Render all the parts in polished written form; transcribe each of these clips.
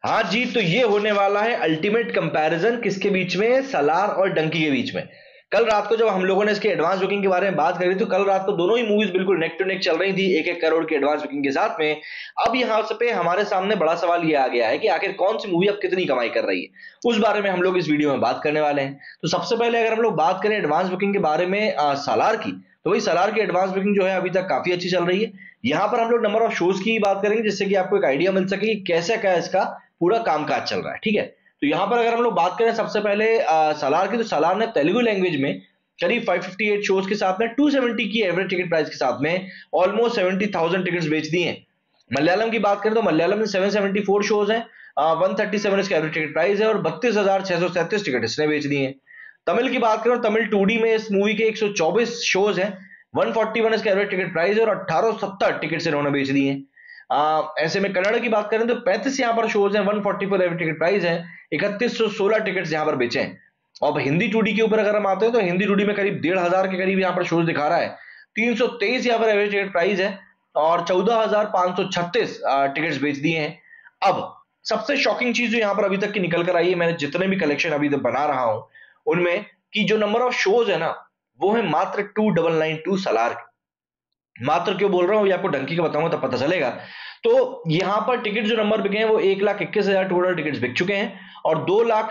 हाँ जी, तो ये होने वाला है अल्टीमेट कंपैरिजन किसके बीच में, सलार और डंकी के बीच में। कल रात को जब हम लोगों ने इसके एडवांस बुकिंग के बारे में बात करी तो कल रात को दोनों ही मूवीज बिल्कुल नेक टू नेक चल रही थी, 1-1 करोड़ की एडवांस बुकिंग के साथ में। अब यहाँ से पे हमारे सामने बड़ा सवाल ये आ गया है कि आखिर कौन सी मूवी अब कितनी कमाई कर रही है, उस बारे में हम लोग इस वीडियो में बात करने वाले हैं। तो सबसे पहले अगर हम लोग बात करें एडवांस बुकिंग के बारे में सालार की, तो वही सालार की एडवांस बुकिंग जो है अभी तक काफी अच्छी चल रही है। यहाँ पर हम लोग नंबर ऑफ शोज की बात करेंगे जिससे कि आपको एक आइडिया मिल सके कि कैसे क्या इसका पूरा कामकाज चल रहा है, ठीक है। तो यहाँ पर अगर हम लोग बात करें सबसे पहले सालार की, तो सालार ने तेलुगु लैंग्वेज में करीब 558 शोज के साथ में 270 की एवरेज टिकट प्राइस के साथ में ऑलमोस्ट 70,000 टिकट्स बेच दी हैं। मलयालम की बात करें तो मलयालम में 774 शोज हैं, 137 इसका एवरेज टिकट प्राइस है और 32,637 टिकट इसने बेच दी हैं। तमिल की बात करें तो तमिल 2D में इस मूवी के 124 शोज हैं, 141 इसका एवरेज टिकट प्राइस है और 1870 टिकट इन्होंने बेच दिए हैं। ऐसे में कन्नड़ की बात करें तो 35 यहाँ पर शोज हैं, 144 एवरेज टिकट प्राइस है, 3116 टिकट्स यहाँ पर बेचे हैं। अब हिंदी 2D के ऊपर अगर हम आते हैं तो हिंदी 2D में करीब 1,500 के करीब यहाँ पर शोज दिखा रहा है, 323 यहाँ पर एवरेज टिकट प्राइस है और 14,536 टिकट्स बेच दिए हैं। अब सबसे शॉकिंग चीज जो यहाँ पर अभी तक की निकल कर आई है, मैंने जितने भी कलेक्शन अभी तक बना रहा हूं उनमें कि जो नंबर ऑफ शोज है ना वो है मात्र 2992 सालार। मात्र क्यों बोल रहा हूं ये आपको डंकी का बताऊंगा तब पता चलेगा। तो यहां पर टिकट जो नंबर बिके हैं वो 1,21,000 टोटल टिकट्स बिक चुके हैं और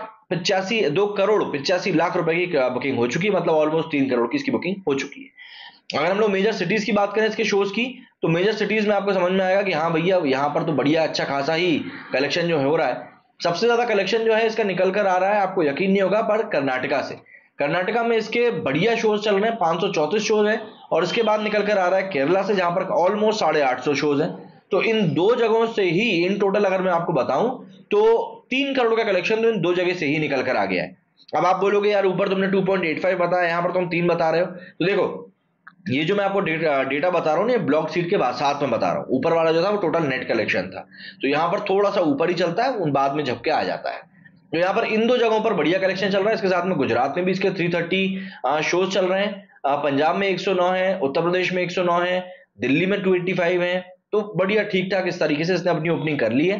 2,85,लाख रुपए की बुकिंग हो चुकी है, मतलब ऑलमोस्ट 3 करोड़ की इसकी बुकिंग हो चुकी है। अगर हम लोग मेजर सिटीज की बात करें इसके शोज की, तो मेजर सिटीज में आपको समझ में आएगा कि हाँ भैया यहाँ पर तो बढ़िया अच्छा खासा ही कलेक्शन जो हो रहा है। सबसे ज्यादा कलेक्शन जो है इसका निकल कर आ रहा है, आपको यकीन नहीं होगा, पर कर्नाटका से। कर्नाटका में इसके बढ़िया शोज चल रहे हैं, 534 शोज हैं और इसके बाद निकल कर आ रहा है केरला से जहां पर ऑलमोस्ट 850 शोज हैं। तो इन दो जगहों से ही इन टोटल अगर मैं आपको बताऊं तो 3 करोड़ का कलेक्शन तो इन दो जगह से ही निकल कर आ गया है। अब आप बोलोगे यार ऊपर तुमने 2.85 बताया, यहां पर तुम 3 बता रहे हो। तो देखो ये जो मैं आपको डेटा बता रहा हूँ ना, ब्लॉक सीट के बाद साथ में बता रहा हूँ, ऊपर वाला जो था वो टोटल नेट कलेक्शन था, तो यहाँ पर थोड़ा सा ऊपर ही चलता है, उन बाद में झपके आ जाता है। तो यहाँ पर इन दो जगहों पर बढ़िया कलेक्शन चल रहा है। इसके साथ में गुजरात में भी इसके 330 शोज चल रहे हैं, पंजाब में 109 है, उत्तर प्रदेश में 109 है, दिल्ली में 285 है। तो बढ़िया ठीक ठाक इस तरीके से इसने अपनी ओपनिंग कर ली है।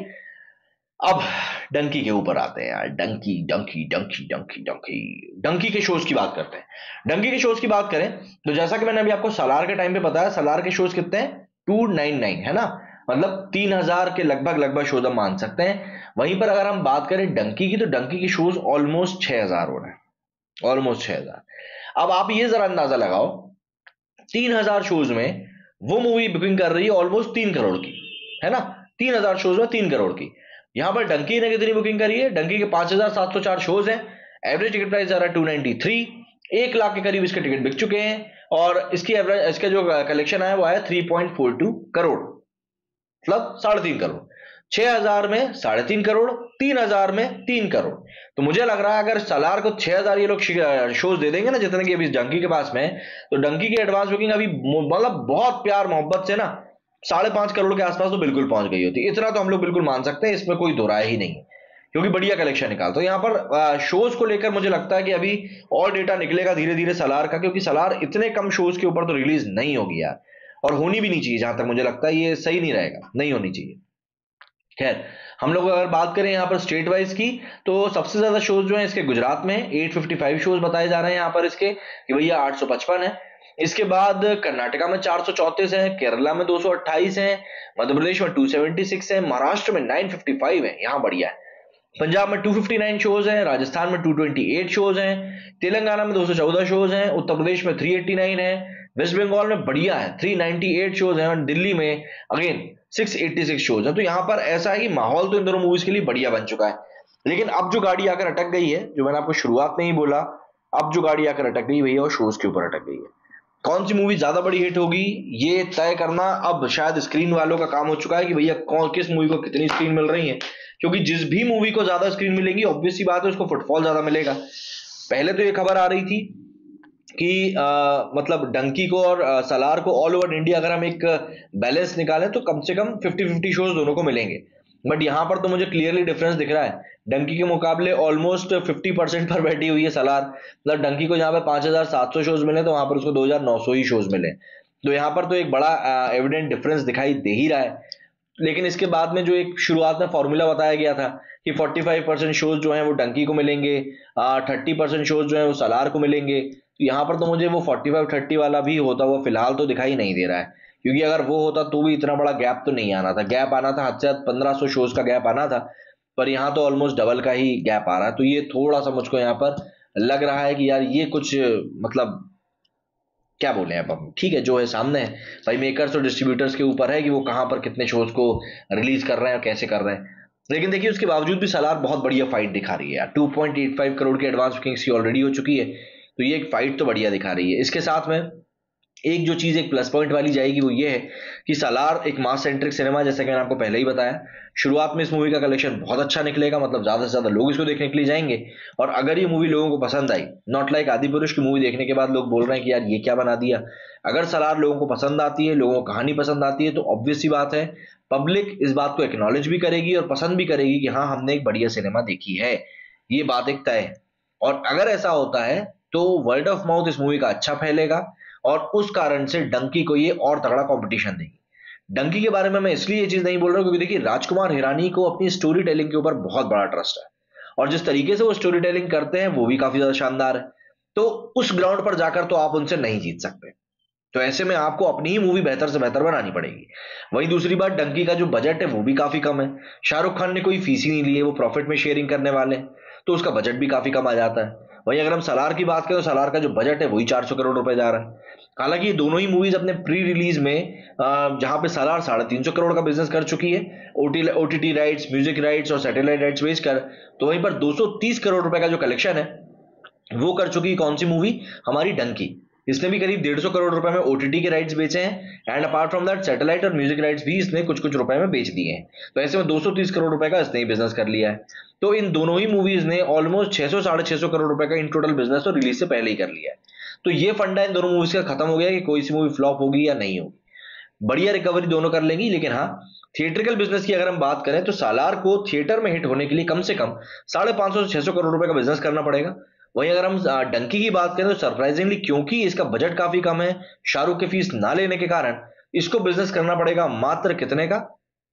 अब डंकी के ऊपर आते हैं यार, डंकी डंकी डंकी डंकी डंकी डंकी के शोज की बात करते हैं। डंकी के शोज की बात करें तो जैसा कि मैंने अभी आपको सलार के टाइम पे बताया, सलार के शोज कितने हैं, 299 है ना, मतलब 3,000 के लगभग लगभग शोज हम मान सकते हैं। वहीं पर अगर हम बात करें डंकी की, तो डंकी की शोज ऑलमोस्ट 6,000 हो रहे हैं, ऑलमोस्ट 6,000। अब आप ये जरा अंदाजा लगाओ, 3,000 शोज में वो मूवी बुकिंग कर रही है ऑलमोस्ट 3 करोड़ की, है ना, 3,000 शोज में 3 करोड़ की। यहां पर डंकी ने कितनी बुकिंग करी है, डंकी के 5,704 शोज हैं, एवरेज टिकट प्राइस जा रहा है 293, 1 लाख के करीब इसके टिकट बिक चुके हैं और इसकी एवरेज, इसका जो कलेक्शन आया वो आया 3.42 करोड़, मतलब 3.5 करोड़। 6,000 में 3.5 करोड़, 3,000 में 3 करोड़। तो मुझे लग रहा है अगर सलार को 6,000 ये लोग शोज दे देंगे ना जितने की अभी डंकी के पास में, तो डंकी की एडवांस बुकिंग अभी मतलब बहुत प्यार मोहब्बत से ना 5.5 करोड़ के आसपास तो बिल्कुल पहुंच गई होती। इतना तो हम लोग बिल्कुल मान सकते हैं, इसमें कोई दो राय ही नहीं है, क्योंकि बढ़िया कलेक्शन निकाल। तो यहाँ पर शोज को लेकर मुझे लगता है कि अभी और डेटा निकलेगा धीरे धीरे सलार का, क्योंकि सलार इतने कम शोज के ऊपर तो रिलीज नहीं होगी यार, और होनी भी नहीं चाहिए। जहां तक मुझे लगता है ये सही नहीं रहेगा, नहीं होनी चाहिए। खैर, हम लोग अगर बात करें यहाँ पर स्टेट वाइज की, तो सबसे ज्यादा शोज जो है इसके गुजरात में 855 शोज बताए जा रहे हैं यहाँ पर इसके, कि भैया 855 है। इसके बाद कर्नाटका में 434 है, केरला में 228 है, मध्य प्रदेश में 276 है, महाराष्ट्र में 955 है, यहाँ बढ़िया है। पंजाब में 259 शोज हैं, राजस्थान में 228 शोज हैं, तेलंगाना में 214 शोज हैं, उत्तर प्रदेश में 389 है, वेस्ट बंगाल में बढ़िया है 398 शोज हैं और दिल्ली में अगेन 686 शोज हैं। तो यहाँ पर ऐसा है कि माहौल तो इन दोनों मूवीज के लिए बढ़िया बन चुका है। लेकिन अब जो गाड़ी आकर अटक गई है, जो मैंने आपको शुरुआत में ही बोला, अब जो गाड़ी आकर अटक गई भैया वो शोज के ऊपर अटक गई है। कौन सी मूवी ज्यादा बड़ी हिट होगी ये तय करना अब शायद स्क्रीन वालों का काम हो चुका है, कि भैया कौन किस मूवी को कितनी स्क्रीन मिल रही है, क्योंकि जिस भी मूवी को ज्यादा स्क्रीन मिलेगी ऑब्वियस सी बात है उसको फुटफॉल ज्यादा मिलेगा। पहले तो ये खबर आ रही थी कि मतलब डंकी को और सलार को ऑल ओवर इंडिया अगर हम एक बैलेंस निकालें तो कम से कम 50-50 शोज दोनों को मिलेंगे। बट यहां पर तो मुझे क्लियरली डिफरेंस दिख रहा है, डंकी के मुकाबले ऑलमोस्ट 50% पर बैठी हुई है सलार। मतलब डंकी को जहां पर 5,700 शोज मिले तो वहां पर उसको 2,900 ही शोज मिले। तो यहाँ पर तो एक बड़ा एविडेंट डिफरेंस दिखाई दे ही रहा है। लेकिन इसके बाद में जो एक शुरुआत में फॉर्मूला बताया गया था कि 45% शोज जो हैं वो डंकी को मिलेंगे, 30% शोज जो हैं वो सलार को मिलेंगे, तो यहाँ पर तो मुझे वो 45-30 वाला भी होता हुआ फिलहाल तो दिखाई नहीं दे रहा है। क्योंकि अगर वो होता तो भी इतना बड़ा गैप तो नहीं आना था, गैप आना था हद से हद 1500 शोज का गैप आना था, पर यहाँ तो ऑलमोस्ट डबल का ही गैप आ रहा है। तो ये थोड़ा सा मुझको यहाँ पर लग रहा है कि यार ये कुछ मतलब क्या बोले अब हम, ठीक है जो है सामने है भाई, मेकर्स और डिस्ट्रीब्यूटर्स के ऊपर है कि वो कहां पर कितने शोज को रिलीज कर रहे हैं और कैसे कर रहे हैं। लेकिन देखिए उसके बावजूद भी सलार बहुत बढ़िया फाइट दिखा रही है यार, 2.85 करोड़ की एडवांस बुकिंग्स की ऑलरेडी हो चुकी है, तो ये एक फाइट तो बढ़िया दिखा रही है। इसके साथ में एक जो चीज एक प्लस पॉइंट वाली जाएगी वो ये है कि सालार एक मास सेंट्रिक सिनेमा, जैसा कि मैंने आपको पहले ही बताया, शुरुआत में इस मूवी का कलेक्शन बहुत अच्छा निकलेगा, मतलब ज्यादा से ज्यादा लोग इसको देखने के लिए जाएंगे। और अगर ये मूवी लोगों को पसंद आई, नॉट लाइक आदि पुरुष की मूवी देखने के बाद लोग बोल रहे हैं कि यार ये क्या बना दिया, अगर सलार लोगों को पसंद आती है, लोगों को कहानी पसंद आती है, तो ऑब्वियस सी बात है पब्लिक इस बात को एक्नॉलेज भी करेगी और पसंद भी करेगी कि हाँ हमने एक बढ़िया सिनेमा देखी है, ये बात एक तय है। और अगर ऐसा होता है तो वर्ड ऑफ माउथ इस मूवी का अच्छा फैलेगा और उस कारण से डंकी को ये और तगड़ा कंपटीशन देगी। डंकी के बारे में मैं इसलिए ये चीज नहीं बोल रहा हूँ क्योंकि देखिए राजकुमार हिरानी को अपनी स्टोरी टेलिंग के ऊपर बहुत बड़ा ट्रस्ट है, और जिस तरीके से वो स्टोरी टेलिंग करते हैं वो भी काफी ज्यादा शानदार है। तो उस ग्राउंड पर जाकर तो आप उनसे नहीं जीत सकते, तो ऐसे में आपको अपनी ही मूवी बेहतर से बेहतर बनानी पड़ेगी। वहीं दूसरी बात, डंकी का जो बजट है वो भी काफी कम है, शाहरुख खान ने कोई फीस ही नहीं ली है, वो प्रॉफिट में शेयरिंग करने वाले हैं, तो उसका बजट भी काफी कम आ जाता है। वहीं अगर हम सलार की बात करें तो सलार का जो बजट है वही 400 करोड़ रुपए जा रहा है। हालांकि ये दोनों ही मूवीज अपने प्री रिलीज में जहां पे सलार 350 करोड़ का बिजनेस कर चुकी है ओटीटी राइट्स, म्यूजिक राइट्स और सैटेलाइट राइट्स बेचकर, तो वहीं पर 230 करोड़ रुपए का जो कलेक्शन है वो कर चुकी है कौन सी मूवी, हमारी डंकी। इसने भी करीब 150 करोड़ रुपए में ओटीटी के राइट्स बेचे हैं, and apart from that satellite और म्यूजिक राइट्स भी इसने कुछ कुछ रुपए में बेच दिए हैं। तो ऐसे में 230 करोड़ रुपए का इसने ही बिजनेस कर लिया है। तो इन दोनों ही मूवीज ने ऑलमोस्ट 600-650 करोड़ रुपए का इन टोटल बिजनेस तो रिलीज से पहले ही कर लिया है। तो ये फंडा इन दोनों मूवीज का खत्म हो गया कि कोई सी मूवी फ्लॉप होगी या नहीं होगी, बढ़िया रिकवरी दोनों कर लेंगी। लेकिन हाँ, थिएट्रिकल बिजनेस की अगर हम बात करें तो सालार को थिएटर में हिट होने के लिए कम से कम 550 से 600 करोड़ रुपए का बिजनेस करना पड़ेगा। वहीं अगर हम डंकी की बात करें तो सरप्राइजिंगली, क्योंकि इसका बजट काफी कम है, शाहरुख की फीस ना लेने के कारण इसको बिजनेस करना पड़ेगा मात्र कितने का,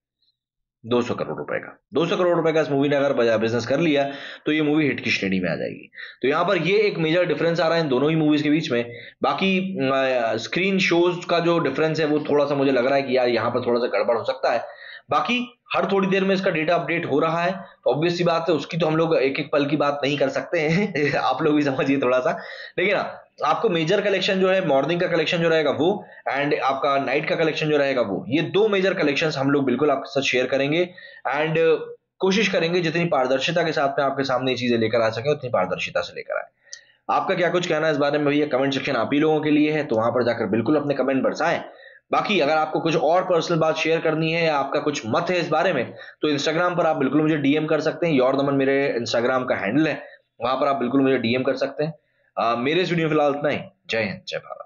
200 करोड़ रुपए का। 200 करोड़ रुपए का इस मूवी ने अगर बिजनेस कर लिया तो ये मूवी हिट की श्रेणी में आ जाएगी। तो यहां पर ये एक मेजर डिफरेंस आ रहा है इन दोनों ही मूवीज के बीच में। बाकी स्क्रीन शोज का जो डिफरेंस है वो थोड़ा सा मुझे लग रहा है कि यार यहाँ पर थोड़ा सा गड़बड़ हो सकता है। बाकी हर थोड़ी देर में इसका डेटा अपडेट हो रहा है, तो ऑब्वियस सी बात है उसकी तो हम लोग एक एक पल की बात नहीं कर सकते हैं आप लोग भी समझिए थोड़ा सा। लेकिन हाँ, आपको मेजर कलेक्शन जो है, मॉर्निंग का कलेक्शन जो रहेगा वो, एंड आपका नाइट का कलेक्शन जो रहेगा वो, ये दो मेजर कलेक्शंस हम लोग बिल्कुल आपके साथ शेयर करेंगे। एंड कोशिश करेंगे जितनी पारदर्शिता के साथ में आपके सामने ये चीजें लेकर आ सके उतनी पारदर्शिता से लेकर आए। आपका क्या कुछ कहना है इस बारे में भैया, कमेंट सेक्शन आप ही लोगों के लिए है, तो वहां पर जाकर बिल्कुल अपने कमेंट बरसाएं। बाकी अगर आपको कुछ और पर्सनल बात शेयर करनी है या आपका कुछ मत है इस बारे में, तो इंस्टाग्राम पर आप बिल्कुल मुझे डीएम कर सकते हैं, योर दमन मेरे इंस्टाग्राम का हैंडल है, वहां पर आप बिल्कुल मुझे डीएम कर सकते हैं। मेरे इस वीडियो में फिलहाल इतना ही। जय हिंद, जय भारत।